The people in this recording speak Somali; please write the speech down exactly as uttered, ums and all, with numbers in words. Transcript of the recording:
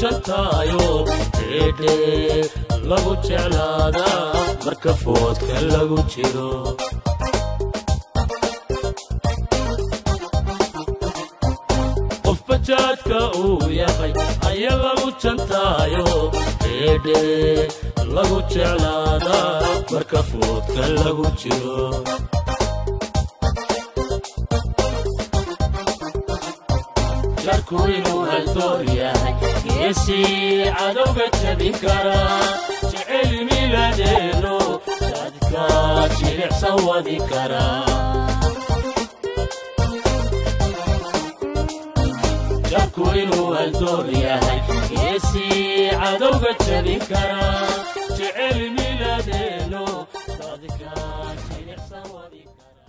jantaayo eedhe lagu jeclaada marka foodka lagu jiro qof bajaadka uu yahay ayaa lagu jantaayo eedhe lagu jeclaada marka foodka lagu jiro jarkuinu haldoor yahay geesii cadowga jabin kara jecel miladeeno dadka jilicsan wadi kara jarkuinu haldoor yahay geesii cadowga jabin kara jecel miladeeno dadka jilicsan wadi kara